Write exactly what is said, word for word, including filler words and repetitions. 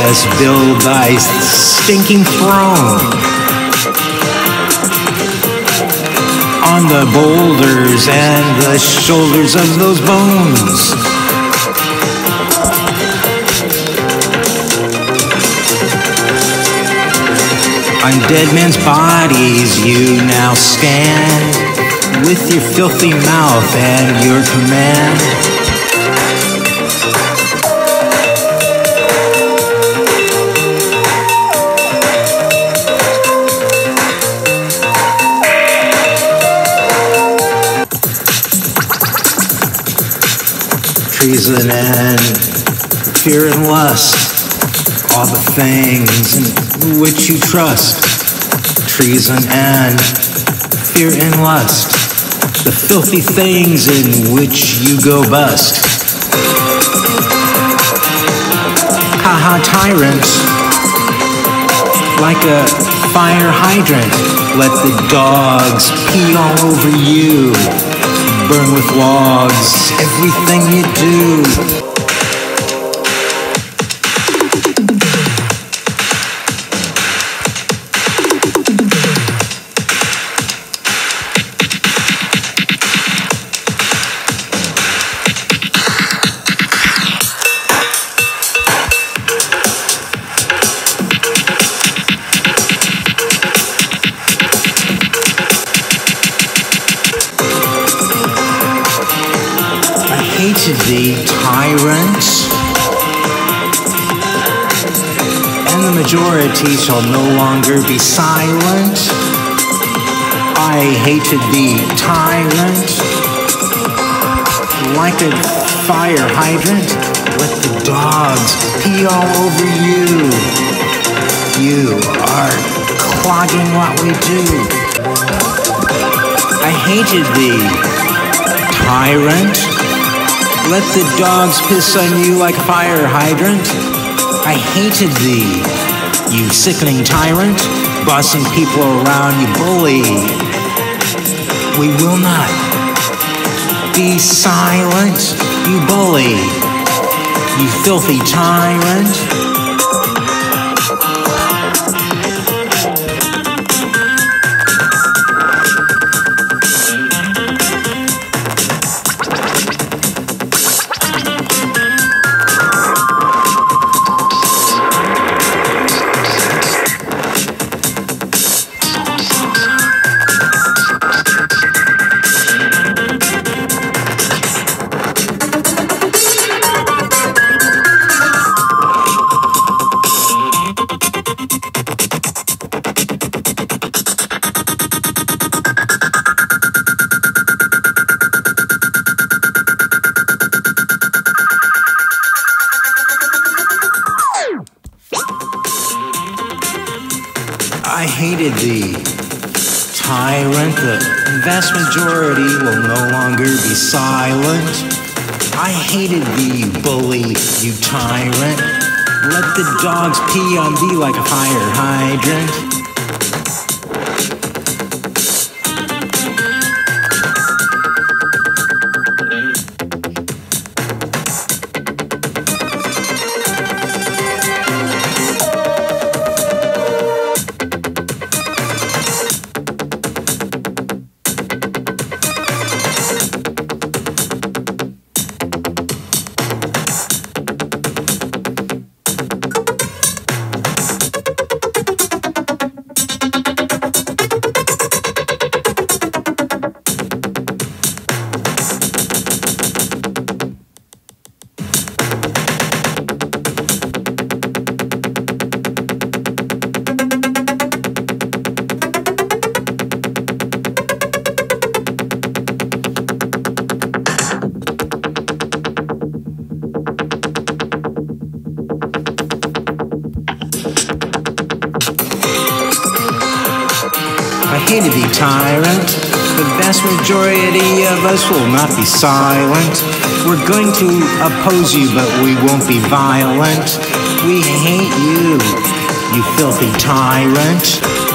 us build thy stinking throne on the boulders and the shoulders of those bones. On dead men's bodies you now stand, with your filthy mouth and your command. Treason and fear and lust, all the things in which you trust. Treason and fear and lust, the filthy things in which you go bust. Haha, tyrant, like a fire hydrant, let the dogs pee all over you, burn with logs everything you do. Thee, tyrant, and the majority shall no longer be silent. I hated thee, tyrant, like a fire hydrant, let the dogs pee all over you. You are clogging what we do. I hated thee, tyrant, let the dogs piss on you like a fire hydrant. I hated thee, you sickening tyrant, bossing people around, you bully. We will not be silent, you bully, you filthy tyrant. I hated thee, tyrant, the vast majority will no longer be silent. I hated thee, you bully, you tyrant, let the dogs pee on thee like a fire hydrant. I hated thee, tyrant. The vast majority of us will not be silent. We're going to oppose you, but we won't be violent. We hate you, you filthy tyrant.